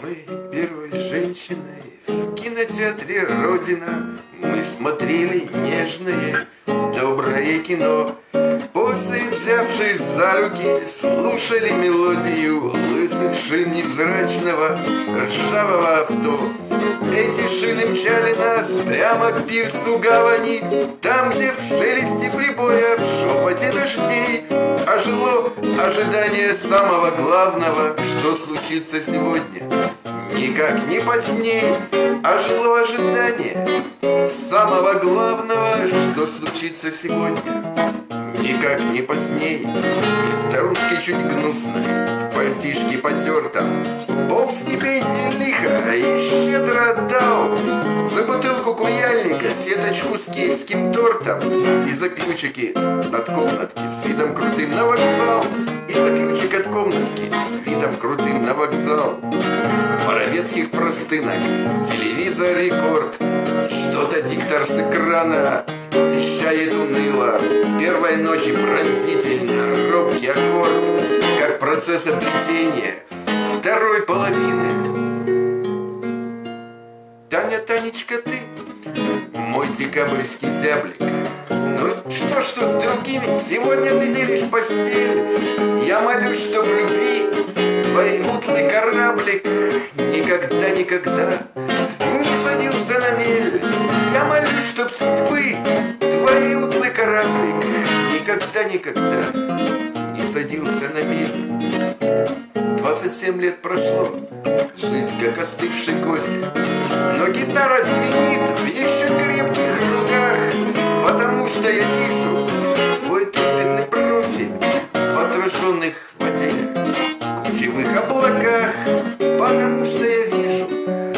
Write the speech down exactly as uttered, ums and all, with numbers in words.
моей первой женщиной в кинотеатре «Родина» мы смотрели нежное, доброе кино. После, взявшись за руки, слушали мелодию лысых шин невзрачного ржавого авто. Эти шины мчали нас прямо к пирсу гавани, там, где в шелесте прибоя, в шепоте дождей ожило ожидание самого главного, что случится сегодня. Никак не поздней ожило ожидание самого главного, что случится сегодня. Никак не поздней. И старушке чуть гнусно, в пальтишке потертом, пол стипендии лихо и щедро отдал за бутылку куяльника, сеточку с киевским тортом и за ключики от комнатки с видом крутым на вокзал. И за ключик от комнатки с видом крутым на вокзал. Пара ветхих простынок, телевизор рекорд, что-то диктор с экрана вещает уныло. Первой ночи пронзительно робкий аккорд, как процесс обретения второй половины. Таня, Танечка, ты мой декабрьский зяблик. Ну что, что с другими? Сегодня ты делишь постель. Я молюсь, чтоб любви твой утлый кораблик никогда, никогда не садился на мель. Я молюсь, чтоб судьбы твой утлый кораблик никогда, никогда не садился на мель. Двадцать семь лет прошло, жизнь как остывший кофе, но гитара звенит в еще крепких руках, потому что я вижу твой трепетный профиль в отраженных в воде кучевых облаках, потому что я вижу